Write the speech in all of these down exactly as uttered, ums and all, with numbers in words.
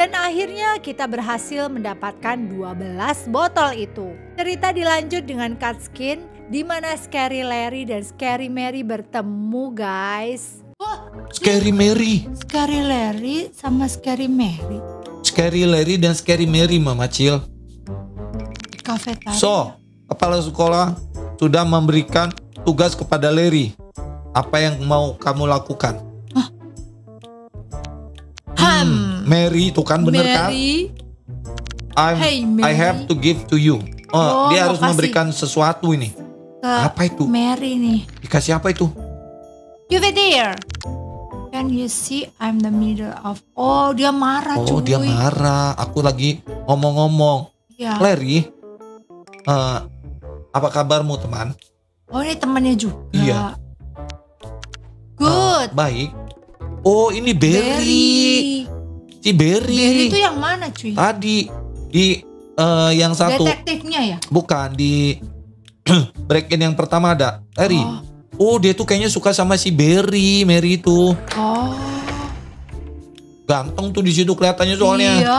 Dan akhirnya kita berhasil mendapatkan dua belas botol itu. Cerita dilanjut dengan cutscene di mana Scary Larry dan Scary Mary bertemu, guys. Oh, Scary Mary. Scary Larry sama Scary Mary. Scary Larry dan Scary Mary, Mama Cil. Kafetaria. So, kepala sekolah sudah memberikan tugas kepada Larry. Apa yang mau kamu lakukan? Hah? Hmm, Mary itu kan bener kan? Mary. I'm, Hey, Mary. I have to give to you. Oh, Oh, dia harus makasih. memberikan sesuatu ini. Ke Apa itu? Mary nih. Dikasih apa itu? Give it here. Can you see I'm the middle of... Oh, dia marah Oh, cuy. dia marah. Aku lagi ngomong-ngomong. Ya. Larry, eh, apa kabarmu teman? Oh, ini temannya juga. Iya. Good. Eh, baik. Oh, ini Berry. Si Berry. Berry itu yang mana cuy? Tadi di eh, yang satu. Detektifnya ya? Bukan di break in yang pertama ada Larry. Oh. Oh, dia tuh kayaknya suka sama si Berry, Mary itu. Oh. Ganteng tuh di situ kelihatannya soalnya. Iya.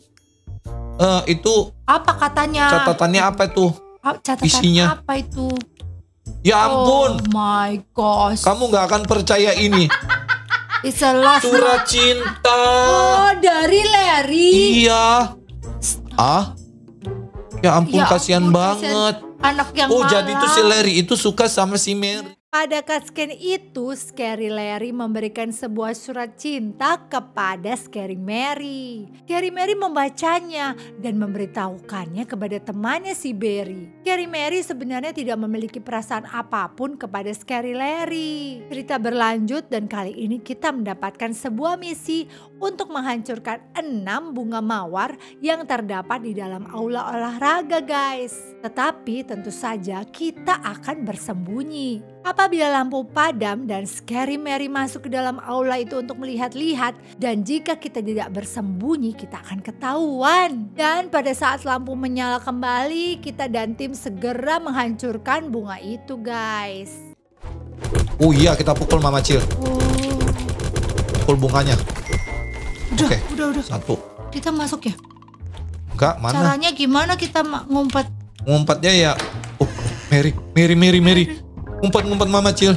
Eh, itu Apa katanya? catatannya apa itu? Ah, catatan isinya? apa itu? Ya ampun, Oh my gosh. kamu nggak akan percaya ini. It's a love Surat cinta. Oh, dari Larry. Iya. Ah? Ya ampun, Ya kasihan ampun, banget. Anak yang Oh, malang. jadi itu si Larry itu suka sama si Mary. Pada cutscene itu, Scary Larry memberikan sebuah surat cinta kepada Scary Mary. Scary Mary membacanya dan memberitahukannya kepada temannya si Berry. Scary Mary sebenarnya tidak memiliki perasaan apapun kepada Scary Larry. Cerita berlanjut dan kali ini kita mendapatkan sebuah misi untuk menghancurkan enam bunga mawar yang terdapat di dalam aula olahraga, guys. Tetapi tentu saja kita akan bersembunyi. Apabila lampu padam dan Scary Mary masuk ke dalam aula itu untuk melihat-lihat, dan jika kita tidak bersembunyi kita akan ketahuan. Dan pada saat lampu menyala kembali, kita dan tim segera menghancurkan bunga itu, guys. Oh iya, kita pukul Mama Cil. Oh, Pukul bunganya. udah, Oke. udah, udah. Satu. Kita masuk ya? Enggak, mana? Caranya gimana kita ma- ngumpet? Ngumpetnya ya. Oh, Mary, Mary, Mary, Mary. Ngumpet-ngumpet Mama Cil.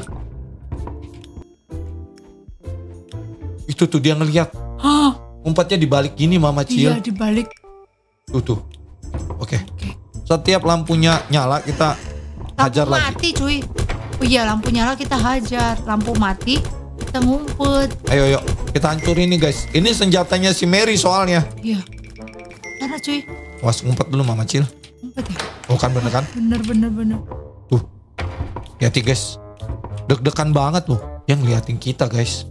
Itu tuh dia ngeliat. Hah? Ngumpetnya dibalik gini Mama Cil. Iya, dibalik. Tuh tuh. Oke. Oke. Setiap lampunya nyala kita hajar Lampu lagi. mati cuy. Oh iya, lampu nyala kita hajar. Lampu mati kita ngumpet. Ayo yuk, kita hancurin nih guys. Ini senjatanya si Mary soalnya. Iya. Mana cuy? Was, ngumpet dulu Mama Cil. Ngumpet ya? Oh kan bener kan? Bener bener bener. Tuh. Lihat guys. Deg-degan banget loh yang ngeliatin kita guys.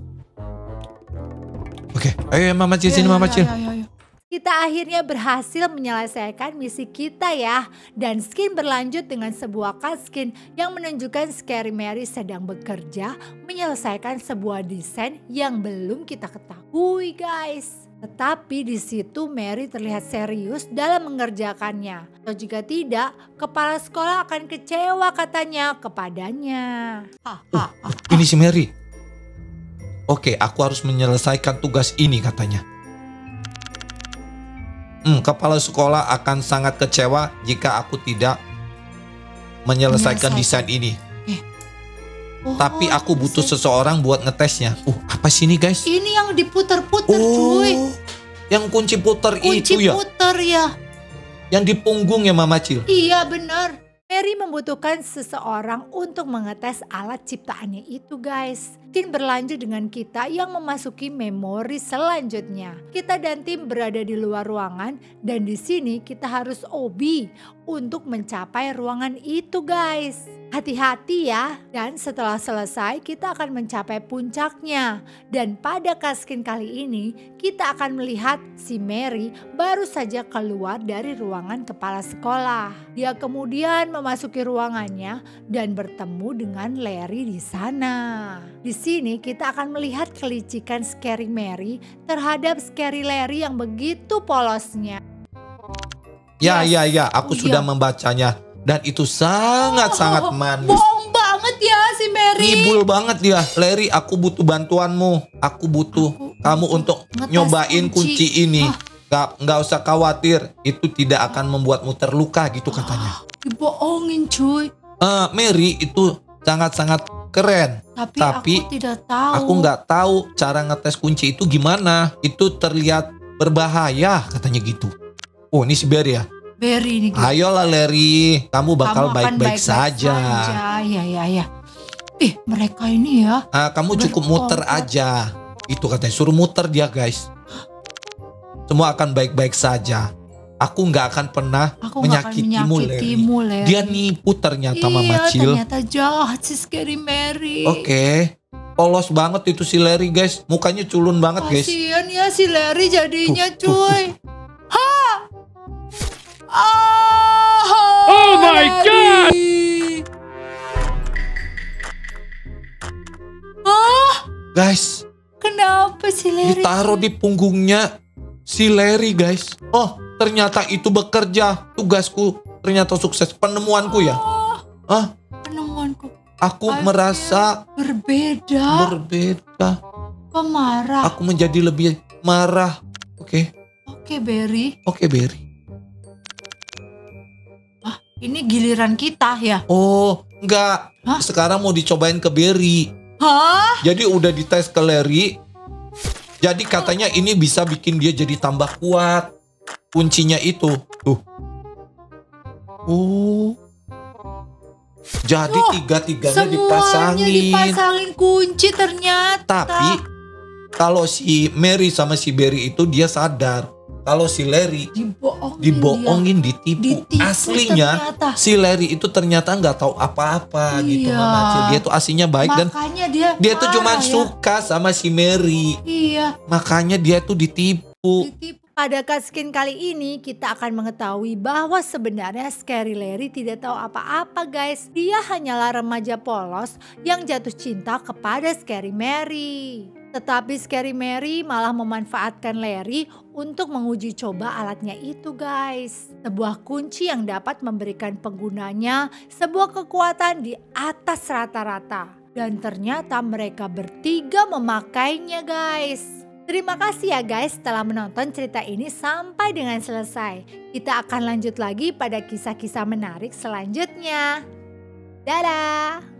Oke, ayo Mama Cil sini Ya, Mama ya, Cil. ya, ya, ya. Kita akhirnya berhasil menyelesaikan misi kita ya. Dan skin berlanjut dengan sebuah cutscene yang menunjukkan Scary Mary sedang bekerja menyelesaikan sebuah desain yang belum kita ketahui, guys. Tetapi di situ Mary terlihat serius dalam mengerjakannya. Atau jika tidak, kepala sekolah akan kecewa katanya kepadanya. Uh, ini si Mary. Oke, aku harus menyelesaikan tugas ini katanya. Hmm, kepala sekolah akan sangat kecewa jika aku tidak menyelesaikan desain ini. Oh, Tapi aku butuh seseorang buat ngetesnya. Uh, apa sih ini guys? Ini yang diputer-puter Oh, cuy. yang kunci puter Kunci itu ya? puter ya. Yang di punggung ya Mama Cil? Iya benar. Mary membutuhkan seseorang untuk mengetes alat ciptaannya itu, guys. Tim berlanjut dengan kita yang memasuki memori selanjutnya. Kita dan tim berada di luar ruangan dan di sini kita harus O B untuk mencapai ruangan itu, guys. Hati-hati ya. Dan setelah selesai kita akan mencapai puncaknya. Dan pada cutscene kali ini kita akan melihat si Mary baru saja keluar dari ruangan kepala sekolah. Dia kemudian memasuki ruangannya dan bertemu dengan Larry di sana. Di sini kita akan melihat kelicikan Scary Mary terhadap Scary Larry yang begitu polosnya. Ya, Yes. ya, ya. Aku Oh, sudah iya. membacanya. Dan itu sangat-sangat Oh, manis. bohong banget ya si Mary. Ngibul banget dia. Larry, aku butuh bantuanmu. Aku butuh Aku, kamu untuk Ngetes nyobain kunci, kunci ini. Hah? Gak, nggak usah khawatir, itu tidak akan membuatmu terluka gitu katanya. Dibohongin cuy. Eh, Mary itu sangat-sangat keren. Tapi, Tapi aku tidak tahu. Aku nggak tahu cara ngetes kunci itu gimana. Itu terlihat berbahaya katanya gitu. Oh ini si Barry ya. Barry ini. Ayolah Larry, kamu bakal Kamu akan baik-baik saja. Ya ya ya. Ih mereka ini ya. Ah, kamu cukup muter berkomplot. aja. Itu katanya, suruh muter dia guys. Semua akan baik-baik saja. Aku nggak akan pernah Aku nggak akan menyakitimu, Larry. menyakitimu, Larry. Dia nipu ternyata Mama Iya Cil. ternyata jahat si Scary Mary. Oke, polos banget itu si Larry guys. Mukanya culun banget guys. Kasian ya si Larry jadinya Tuh, tuh, cuy. Ha! Ah, Oh my God! Ah, Guys, kenapa si Larry? ditaruh di punggungnya si Larry guys. Oh ternyata itu bekerja. Tugasku ternyata sukses. Penemuanku ya. Ah, Ah, penemuanku aku Akhirnya merasa berbeda. berbeda. Kok marah? Aku menjadi lebih marah. Oke, Oke Barry, oke Barry. ini giliran kita ya. Oh enggak. Hah? Sekarang mau dicobain ke Barry. Hah? Jadi udah dites ke Larry. Jadi katanya ini bisa bikin dia jadi tambah kuat. Kuncinya itu. Tuh. Oh. Jadi Oh, tiga-tiganya Semuanya dipasangin. dipasangin kunci ternyata. Tapi kalau si Mary sama si Barry itu dia sadar. Kalau si Larry dibohongin, dibohongin, ditipu. Ditipu Aslinya ternyata. si Larry itu ternyata nggak tahu apa-apa gitu Iya. Mama Cil. Dia tuh aslinya baik dia. dan Makanya dia dia tuh cuma marah ya. suka sama si Mary. Iya. Makanya dia tuh ditipu. Ditipu. Pada Kaskin kali ini kita akan mengetahui bahwa sebenarnya Scary Larry tidak tahu apa-apa guys. Dia hanyalah remaja polos yang jatuh cinta kepada Scary Mary. Tetapi Scary Mary malah memanfaatkan Larry untuk menguji coba alatnya itu guys. Sebuah kunci yang dapat memberikan penggunanya sebuah kekuatan di atas rata-rata. Dan ternyata mereka bertiga memakainya guys. Terima kasih ya guys telah menonton cerita ini sampai dengan selesai. Kita akan lanjut lagi pada kisah-kisah menarik selanjutnya. Dadah!